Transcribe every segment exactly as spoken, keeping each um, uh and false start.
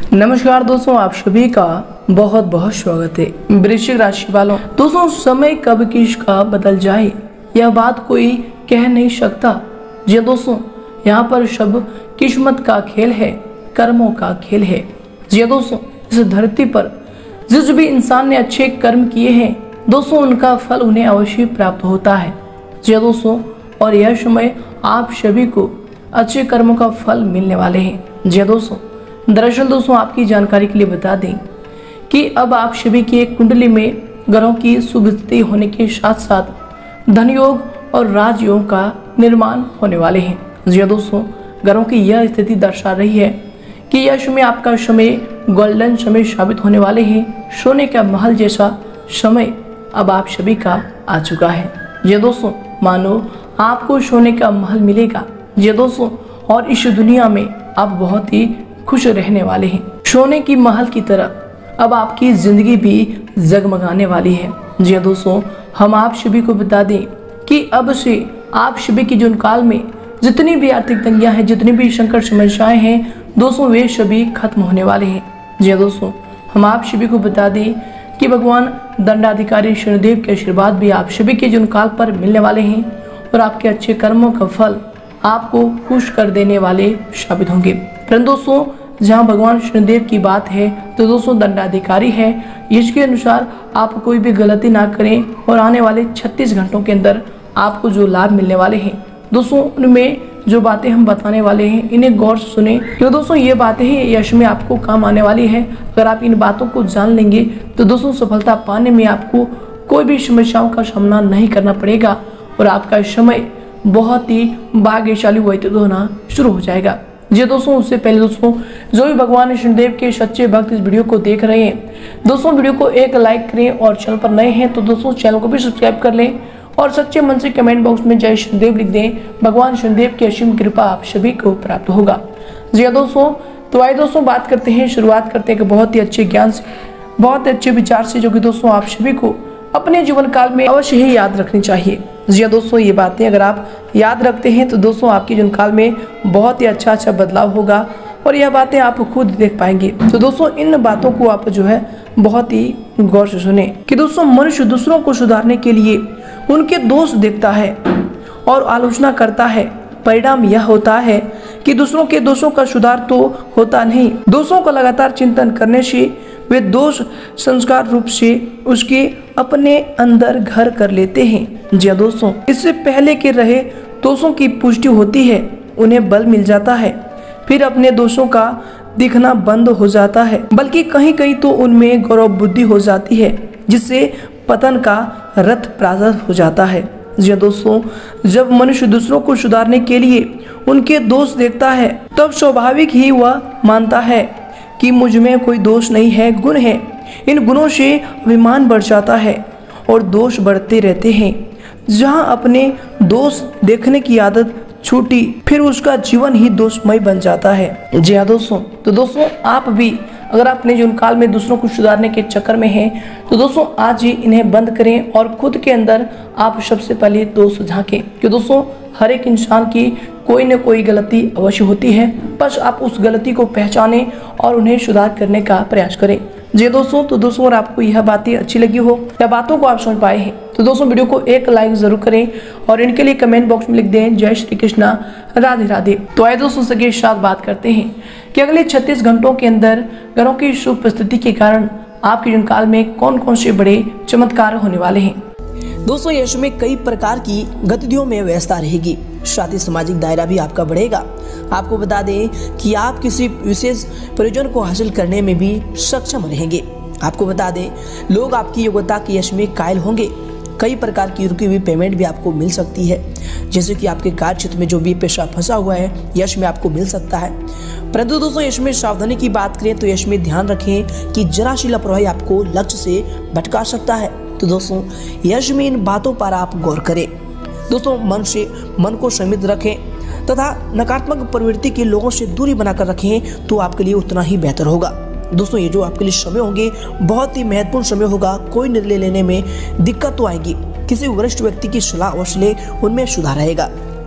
नमस्कार दोस्तों, आप सभी का बहुत बहुत स्वागत है। वृश्चिक राशि वालों, दोस्तों समय कब किसका बदल जाए यह बात कोई कह नहीं सकता। जी दोस्तों, यहाँ पर सब किस्मत का खेल है, कर्मों का खेल है। जी दोस्तों, इस धरती पर जिस भी इंसान ने अच्छे कर्म किए हैं दोस्तों, उनका फल उन्हें अवश्य प्राप्त होता है। जी दोस्तों, और यह समय आप सभी को अच्छे कर्मों का फल मिलने वाले हैं। जी दोस्तों, दरअसल दोस्तों आपकी जानकारी के लिए बता दें कि अब आप सभी की एक कुंडली में ग्रहों की शुभ स्थिति होने के साथ साथ धन योग और राजयोग का निर्माण होने वाले हैं। जी दोस्तों, ग्रहों की यह स्थिति दर्शा रही है कि यह समय आपका समय गोल्डन समय साबित होने वाले हैं। सोने का महल जैसा समय अब आप सभी का आ चुका है। जी दोस्तों, मानो आपको सोने का महल मिलेगा। जी दोस्तों, और इस दुनिया में आप बहुत ही खुश रहने वाले हैं। सोने की महल की तरह अब आपकी जिंदगी भी जगमगाने वाली है। जी दोस्तों, हम आप सभी को बता दें कि अब से आप सभी के जीवन काल में जितनी भी आर्थिक तंगियां हैं, जितनी भी संकट समस्याएं हैं दोस्तों, वे सभी खत्म होने वाले हैं। जी दोस्तों, हम आप सभी को बता दें कि भगवान दंडाधिकारी शनिदेव के आशीर्वाद भी आप सभी के जीवन काल पर मिलने वाले हैं और आपके अच्छे कर्मों का फल आपको खुश कर देने वाले साबित होंगे। परंतु दोस्तों, जहां भगवान शनिदेव की बात है तो दोस्तों दंडाधिकारी है, इसके अनुसार आप कोई भी गलती ना करें और आने वाले छत्तीस घंटों के अंदर आपको जो लाभ मिलने वाले हैं दोस्तों, उनमें जो बातें हम बताने वाले हैं इन्हें गौर से सुने, क्योंकि दोस्तों ये बातें ही यश में आपको काम आने वाली है। अगर आप इन बातों को जान लेंगे तो दोस्तों सफलता पाने में आपको कोई भी समस्याओं का सामना नहीं करना पड़ेगा और आपका समय बहुत ही भाग्यशाली व्यतीत होना शुरू हो जाएगा। जी दोस्तों, उससे पहले दोस्तों जो भी भगवान शनिदेव के सच्चे भक्त इस वीडियो को देख रहे हैं दोस्तों, वीडियो को एक लाइक करें और चैनल पर नए हैं तो दोस्तों चैनल को भी सब्सक्राइब कर लें और सच्चे मन से कमेंट बॉक्स में जय शनिदेव लिख दें। भगवान शनिदेव की असीम कृपा आप सभी को प्राप्त होगा। जी दोस्तों, तो आइए दोस्तों बात करते हैं, शुरुआत करते हैं बहुत ही अच्छे ज्ञान से, बहुत ही अच्छे विचार से, जो कि दोस्तों आप सभी को अपने जीवन काल में अवश्य ही याद रखनी चाहिए। जी दोस्तों, ये बातें अगर आप याद रखते हैं तो दोस्तों आपके जीवन काल में बहुत ही अच्छा अच्छा बदलाव होगा और यह बातें आप खुद देख पाएंगे। तो दोस्तों इन बातों को आप जो है बहुत ही गौर से सुने कि दोस्तों मनुष्य दूसरों को सुधारने के लिए उनके दोष देखता है और आलोचना करता है। परिणाम यह होता है कि दूसरों के दोषों का सुधार तो होता नहीं, दोषों का लगातार चिंतन करने से वे दोष संस्कार रूप से उसके अपने अंदर घर कर लेते हैं। जी दोस्तों, इससे पहले के रहे दोषों की पुष्टि होती है, उन्हें बल मिल जाता है, फिर अपने दोषों का दिखना बंद हो जाता है, बल्कि कहीं कहीं तो उनमें गौरव बुद्धि हो जाती है, जिससे पतन का रथ प्रारंभ हो जाता है। जी दोस्तों, जब मनुष्य दूसरों को सुधारने के लिए उनके दोष देखता है तब स्वाभाविक ही वह मानता है कि मुझ में कोई दोष नहीं है, गुण है। इन गुणों से अभिमान बढ़ जाता है और दोष बढ़ते रहते हैं। जहां अपने दोष देखने की आदत छूटी फिर उसका जीवन ही दोषमय बन जाता है। जी हाँ दोस्तों, तो दोस्तों आप भी अगर आप अपने जीवन काल में दूसरों को सुधारने के चक्कर में हैं तो दोस्तों आज ही इन्हें बंद करें और खुद के अंदर आप सबसे पहले दोष झांकें, क्योंकि दोस्तों हर एक इंसान की कोई न कोई गलती अवश्य होती है, बस आप उस गलती को पहचानें और उन्हें सुधार करने का प्रयास करें। जी दोस्तों, तो दोस्तों अगर आपको यह बातें अच्छी लगी हो या बातों को आप समझ पाए हैं तो दोस्तों वीडियो को एक लाइक जरूर करें और इनके लिए कमेंट बॉक्स में लिख दें जय श्री कृष्णा, राधे राधे। तो आइए दोस्तों सके साथ बात करते हैं कि अगले छत्तीस घंटों के अंदर ग्रहों की शुभ स्थिति के कारण आपके जीवन काल में कौन कौन से बड़े चमत्कार होने वाले हैं। दोस्तों यश में कई प्रकार की गतिविधियों में व्यस्तता रहेगी, साथ ही सामाजिक दायरा भी आपका बढ़ेगा। आपको बता दें कि आप किसी विशेष प्रयोजन को हासिल करने में भी सक्षम रहेंगे। आपको बता दें लोग आपकी योग्यता के यश में कायल होंगे। कई प्रकार की रुकी हुई पेमेंट भी आपको मिल सकती है, जैसे कि आपके कार्य क्षेत्र में जो भी पैसा फंसा हुआ है यश में आपको मिल सकता है। परंतु दोस्तों यश में सावधानी की बात करें तो यश में ध्यान रखें कि जरा सी लापरवाही आपको लक्ष्य से भटका सकता है। तो दोस्तों यश में इन बातों पर आप गौर करें। दोस्तों मन से मन को संयमित रखें तथा नकारात्मक प्रवृत्ति के लोगों से दूरी बनाकर रखें तो आपके लिए उतना ही बेहतर होगा। दोस्तों ये जो आपके लिए समय होंगे बहुत ही महत्वपूर्ण समय होगा। कोई निर्णय लेने में दिक्कत तो आएगी, किसी वरिष्ठ व्यक्ति की सलाह अवश्य ले, उनमें सुधार आएगा।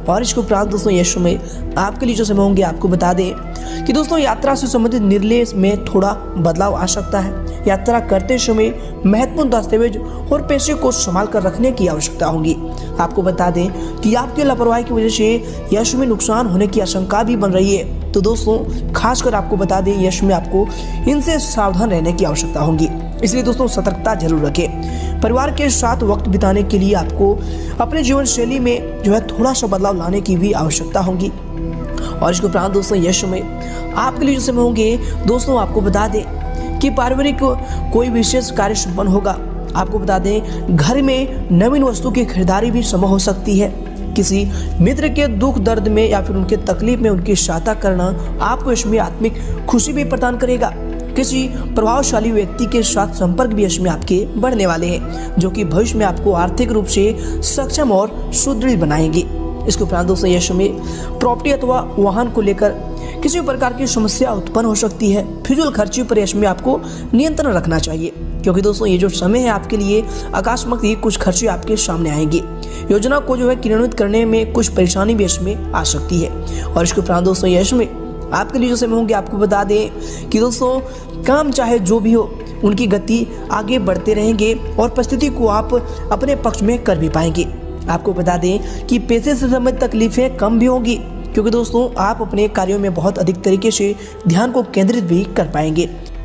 और इसके उपरांत दोस्तों यश में आपके लिए जो समय होंगे आपको बता दें कि दोस्तों यात्रा से संबंधित निर्णय में थोड़ा बदलाव आ सकता है। यात्रा करते समय महत्वपूर्ण दस्तावेज और पैसे को संभाल कर रखने की आवश्यकता होगी। आपको बता दें कि आपकी लापरवाही की वजह से यश में नुकसान होने की आशंका भी बन रही है। तो दोस्तों खासकर आपको बता दें यश में आपको इनसे सावधान रहने की आवश्यकता होगी, इसलिए दोस्तों सतर्कता जरूर रखें। परिवार के साथ वक्त बिताने के लिए आपको अपने जीवन शैली में जो है थोड़ा सा बदलाव लाने की भी आवश्यकता होगी। और इसके उपरांत दोस्तों यश में आपके लिए जो समय होंगे दोस्तों आपको बता दें कि पारिवारिक कोई विशेष कार्य संपन्न होगा। आपको बता दें घर में नवीन वस्तु की खरीदारी भी संभव हो सकती है। किसी मित्र के दुख दर्द में या फिर उनके तकलीफ में उनकी सहायता करना आपको इसमें आत्मिक खुशी भी प्रदान करेगा। किसी प्रभावशाली व्यक्ति के साथ संपर्क भी इसमें आपके बढ़ने वाले हैं, जो कि भविष्य में आपको आर्थिक रूप से सक्षम और सुदृढ़ बनाएंगे। इसके उपरांत दोस्तों यश में प्रॉपर्टी अथवा वाहन को लेकर किसी प्रकार की समस्या उत्पन्न हो सकती है। फिजूल खर्ची पर यश में आपको नियंत्रण रखना चाहिए, क्योंकि दोस्तों ये जो समय है आपके लिए आकस्मिक ही कुछ खर्चे आपके सामने आएंगे। योजना को जो है क्रियान्वित करने में कुछ परेशानी भी इसमें आ सकती है। और इसके उपरांत दोस्तों यश में आपके लिए जो समय होंगे आपको बता दें कि दोस्तों काम चाहे जो भी हो उनकी गति आगे बढ़ते रहेंगे और परिस्थिति को आप अपने पक्ष में कर भी पाएंगे। आपको बता दें कि पैसे से संबंधित तकलीफें कम भी होंगी, क्योंकि दोस्तों आप अपने कार्यों में बहुत अधिक तरीके से ध्यान को केंद्रित भी कर पाएंगे।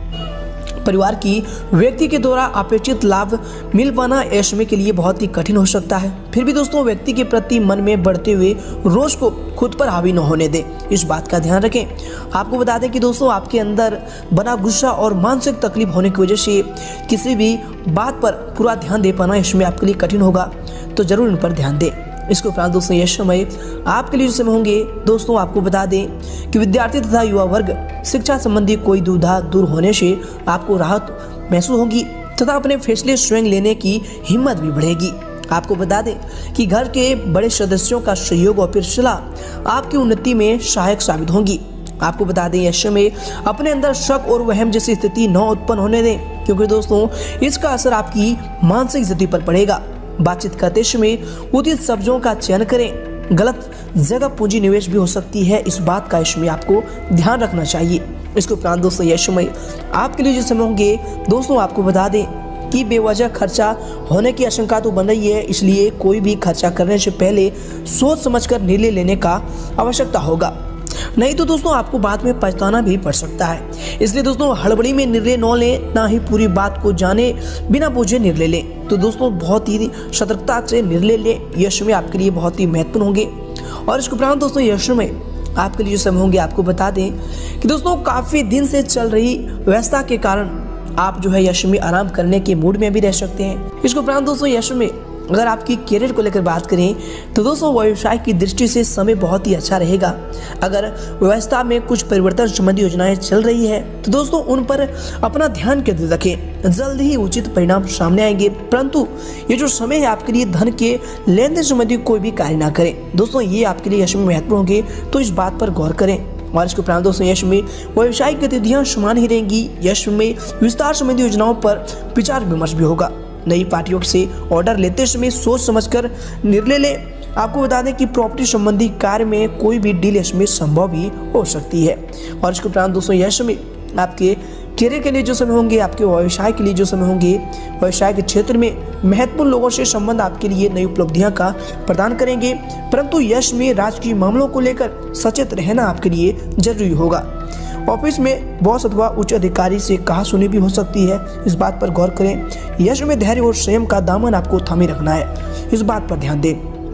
परिवार की व्यक्ति के द्वारा अपेक्षित लाभ मिल पाना ऐसे के लिए बहुत ही कठिन हो सकता है। फिर भी दोस्तों व्यक्ति के प्रति मन में बढ़ते हुए रोष को खुद पर हावी न होने दें, इस बात का ध्यान रखें। आपको बता दें कि दोस्तों आपके अंदर बना गुस्सा और मानसिक तकलीफ होने की वजह से किसी भी बात पर पूरा ध्यान दे पाना इसमें आपके लिए कठिन होगा, तो जरूर इन पर ध्यान दें। इसके उपरांत दोस्तों यह समय आपके लिए जो समय होंगे दोस्तों आपको बता दें कि विद्यार्थी तथा युवा वर्ग शिक्षा संबंधी कोई दुविधा दूर होने से आपको राहत महसूस होगी तथा अपने फैसले स्वयं लेने की हिम्मत भी बढ़ेगी। आपको बता दें कि घर के बड़े सदस्यों का सहयोग और फिर सलाह आपकी उन्नति में सहायक साबित होंगी। आपको बता दें यश में अपने अंदर शक और वहम जैसी स्थिति न उत्पन्न होने दें, क्योंकि दोस्तों इसका असर आपकी मानसिक स्थिति पर पड़ेगा। बातचीत करते समय उचित शब्दों का चयन करें। गलत जगह पूंजी निवेश भी हो सकती है, इस बात का इसमें आपको ध्यान रखना चाहिए। इसके उपरांत दोस्तों यह समय आपके लिए जो समय होंगे दोस्तों आपको बता दें कि बेवजह खर्चा होने की आशंका तो बन रही है, इसलिए कोई भी खर्चा करने से पहले सोच समझकर निर्णय लेने का आवश्यकता होगा, नहीं तो दोस्तों आपको बाद में पछताना भी पड़ सकता है। इसलिए दोस्तों हड़बड़ी में निर्णय न लें, ना ही पूरी बात को जाने बिना पूछे निर्णय लें। तो दोस्तों बहुत ही सतर्कता से निर्णय लें, यश में आपके लिए बहुत ही महत्वपूर्ण होंगे। और इसके उपरांत दोस्तों यश में आपके लिए जो समय होंगे आपको बता दें कि दोस्तों काफ़ी दिन से चल रही व्यवस्था के कारण आप जो है यश में आराम करने के मूड में भी रह सकते हैं। इसके उपरांत दोस्तों यश में अगर आपकी कैरियर को लेकर बात करें तो दोस्तों व्यवसाय की दृष्टि से समय बहुत ही अच्छा रहेगा। अगर व्यवस्था में कुछ परिवर्तन संबंधी योजनाएं चल रही है तो दोस्तों उन पर अपना ध्यान केंद्रित रखें, जल्द ही उचित परिणाम सामने आएंगे। परंतु ये जो समय है आपके लिए धन के लेन देन संबंधी कोई भी कार्य ना करें। दोस्तों ये आपके लिए यश में महत्वपूर्ण होंगे, तो इस बात पर गौर करें। और इसके उपरांत दोस्तों यश में व्यावसायिक गतिविधियां समान ही रहेंगी। यश में विस्तार संबंधी योजनाओं पर विचार विमर्श भी होगा। नई पार्टियों से ऑर्डर लेते समय सोच समझकर निर्णय लें। आपको बता दें कि प्रॉपर्टी संबंधी कार्य में कोई भी डील इसमें संभव भी हो सकती है। और इसके उपरांत दोस्तों यश में आपके कैरियर के लिए जो समय होंगे, आपके व्यवसाय के लिए जो समय होंगे, व्यवसाय के क्षेत्र में महत्वपूर्ण लोगों से संबंध आपके लिए नई उपलब्धियां का प्रदान करेंगे। परंतु यश में राजकीय मामलों को लेकर सचेत रहना आपके लिए जरूरी होगा। ऑफिस में बॉस अथवा उच्च अधिकारी से कहा सुनी भी हो सकती है, इस बात पर गौर करें। यश में धैर्य और संयम का दामन आपको थामे रखना है, इस बात पर ध्यान दें।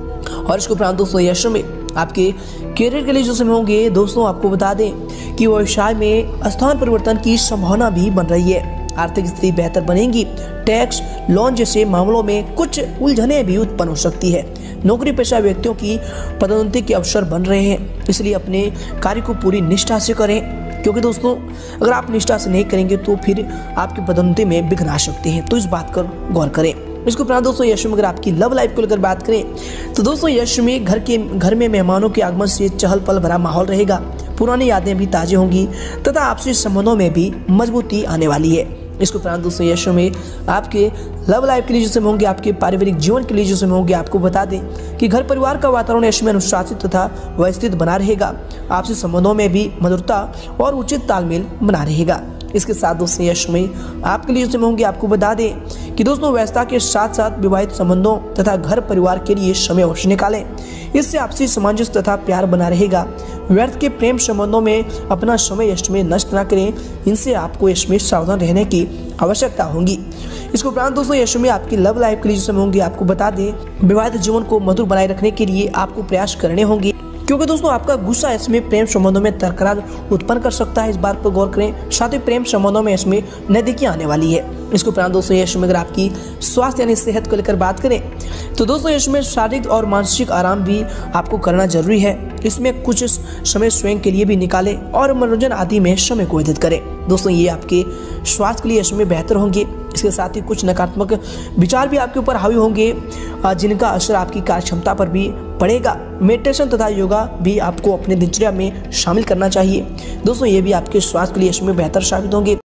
और इसके उपरांत दोस्तों यश में आपके कैरियर के लिए जो समय होंगे दोस्तों आपको बता दें कि व्यवसाय में स्थान परिवर्तन की संभावना भी बन रही है। आर्थिक स्थिति बेहतर बनेगी। टैक्स लोन जैसे मामलों में कुछ उलझनें भी उत्पन्न हो सकती है। नौकरी पेशा व्यक्तियों की पदोन्नति के अवसर बन रहे हैं, इसलिए अपने कार्य को पूरी निष्ठा से करें, क्योंकि दोस्तों अगर आप निष्ठा से नहीं करेंगे तो फिर आपकी पदोन्नति में विघ्न आ सकते हैं, तो इस बात पर गौर करें। इसके उपरांत दोस्तों यश में अगर आपकी लव लाइफ को लेकर बात करें तो दोस्तों यश में घर के घर में मेहमानों के आगमन से चहल पहल भरा माहौल रहेगा। पुरानी यादें भी ताज़ी होंगी तथा आपसी संबंधों में भी मजबूती आने वाली है। इसके उपरांत दोस्तों यशो में आपके लव लाइफ के लिए जो समय होंगे, आपके पारिवारिक जीवन के लिए जो समय होंगे, आपको बता दें कि घर परिवार का वातावरण यश में अनुशासित तथा व्यवस्थित बना रहेगा। आपसी संबंधों में भी मधुरता और उचित तालमेल बना रहेगा। इसके साथ दोस्तों यश में आपके लिए जो समय होंगे, आपको बता दें कि दोस्तों व्यवस्था के साथ साथ विवाहित संबंधों तथा घर परिवार के लिए समय अवश्य निकालें। इससे आपसी सामंजस्य तथा प्यार बना रहेगा। व्यर्थ के प्रेम संबंधों में अपना समय यश में नष्ट न करें, इनसे आपको यश में सावधान रहने की आवश्यकता होगी। इसके उपरांत दोस्तों यश में आपकी लव लाइफ के लिए जो समय होंगे, आपको बता दें विवाहित जीवन को मधुर बनाए रखने के लिए आपको प्रयास करने होंगे, क्योंकि दोस्तों आपका गुस्सा इसमें प्रेम संबंधों में तकरार उत्पन्न कर सकता है। इस बात पर गौर करें। साथ ही प्रेम संबंधों में इसमें नजदीकियां आने वाली है। इसके उपरांत दोस्तों यश में अगर आपकी स्वास्थ्य यानी सेहत को लेकर बात करें तो दोस्तों यश में शारीरिक और मानसिक आराम भी आपको करना जरूरी है। इसमें कुछ समय स्वयं के लिए भी निकालें और मनोरंजन आदि में समय को व्यतीत करें। दोस्तों ये आपके स्वास्थ्य के लिए यश में बेहतर होंगे। इसके साथ ही कुछ नकारात्मक विचार भी आपके ऊपर हावी होंगे, जिनका असर आपकी कार्य क्षमता पर भी पड़ेगा। मेडिटेशन तथा योगा भी आपको अपने दिनचर्या में शामिल करना चाहिए। दोस्तों ये भी आपके स्वास्थ्य के लिए यश में बेहतर साबित होंगे।